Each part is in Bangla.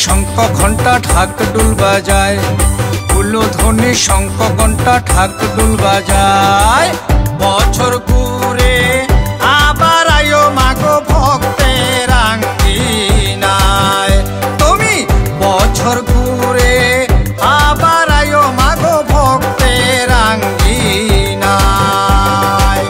শঙ্খ ঘণ্টা ঢাক ডুল বাজায়, উলুধ্বনি শঙ্খ ঘণ্টা ঢাক ডুল বাজায়। বছর ঘুরে আবার আয়ো মাগো ভক্তের আঙ্গিনায়, তুমি বছর ঘুরে আবার আয়ো মাগো ভক্তের আঙ্গিনায়।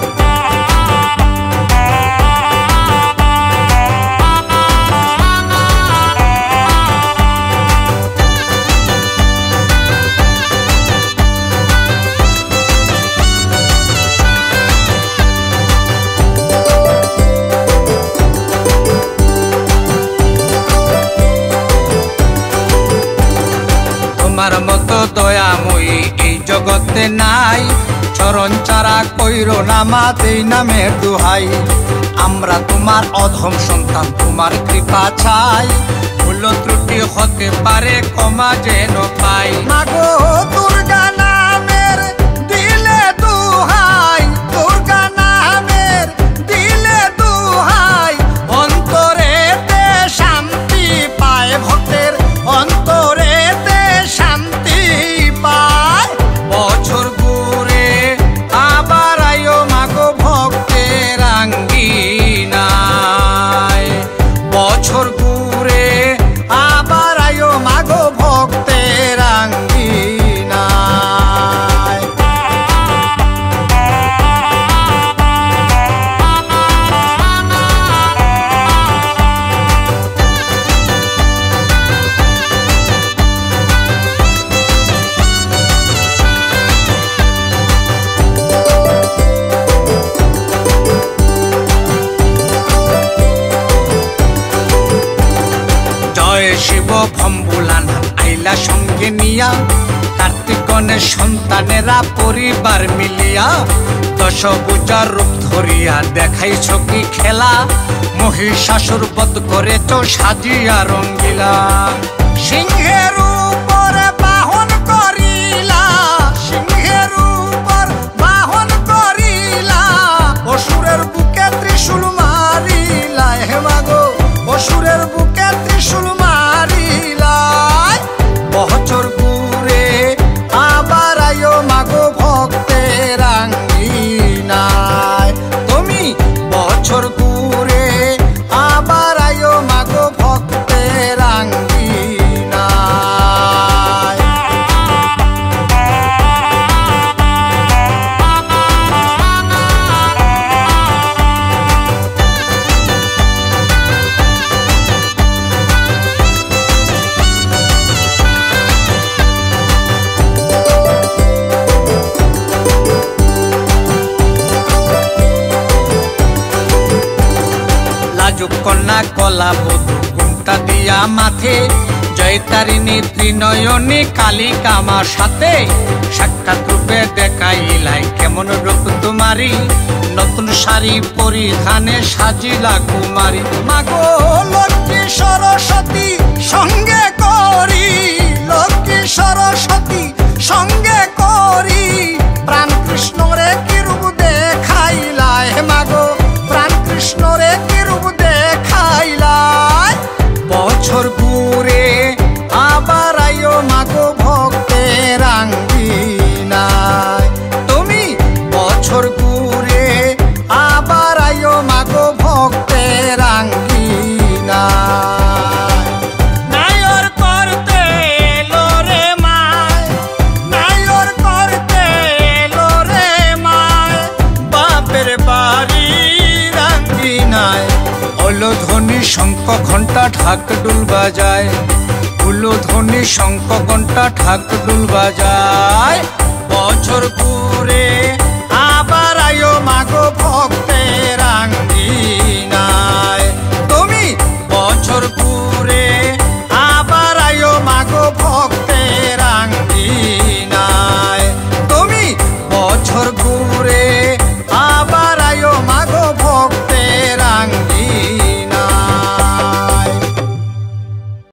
তোমার মতো দয়াময়ী এই জগতে নাই, চরণ চারা কইরো না মা দেই নামের দোহাই। আমরা তোমার অধম সন্তান, তোমার কৃপা চাই, ভুল ত্রুটি হতে পারে ক্ষমা যেন পাই। মাগো দুর্গা নামের দিলে দোহাই, দুর্গা নামের দিলে দোহাই, অন্তরেতে শান্তি পায় ভক্তের, অন্তরেতে শান্তি পায়। বছর ঘুরে আবার আয়ো মাগো ভক্তের আঙ্গিনায়, বছর ঘুরে আবার আয়ো মাগো ভক্তের আঙ্গিনায়। জয় শিব ভম্বুলানা আইলা সঙ্গে নিয়া, কার্তিক গণেশ সন্তানেরা পরিবার মিলিয়া, দশভুজার রূপ ধরিয়া দেখাইছ কি খেলা, মহিষাসুর বধ করেছ সাজিয়া রঙ্গিলা। সিংহের উপরে বাহন করিলা, সিংহের উপর বাহন করিলা, অসুরের বুকে ত্রিশূল মারিলা। হে মাগো অসুরের বুকে ত্রিশূল মারিলা। বছর ঘুরে আবার আয়ো মাগো ভক্তের আঙ্গিনায়, তুমি বছর ঘুরে আবার আয়ো মাগো ভক্তের আঙ্গিনায়। লাজুক কন্যা কলা বধূ ঘুমটা দিয়া মাথে, জয়তারিণী ত্রিনয়নী কালিকা মার সাথে, সাক্ষাৎ রূপে দেখাইলাই কেমন রূপ তোমারি, নতুন শাড়ি পরিধানে সাজিলা কুমারী। মাগো লক্ষ্মী সরস্বতী সঙ্গে করি, লক্ষ্মী সরস্বতী সঙ্গে করি, প্রাণ কৃষ্ণ রে কি রূপ দেখাইলাই। হে মাগো প্রাণ কৃষ্ণ রে কি রূপ দেখাইলাই। বছর ঘুরে আবার আয়ো মাগো ভক্তের আঙ্গিনায়, তুমি বছর ঘুরে আবার আয়ো মাগো ভক্তের আঙ্গিনায়। নায়র করতে লোরে মায়, নায়র করতে লোরে মায়, বাপের বাড়ির আঙ্গিনায়, উলুধ্বনি শঙ্খ ঘণ্টা ঢাক ডুল বাজায়, উলুধ্বনি শঙ্খ ঘণ্টা ঢাক ডুল বাজায়। বছর ঘুরে আবার আয়ো মাগো ভক্তের আঙ্গিনায়, তুমি বছর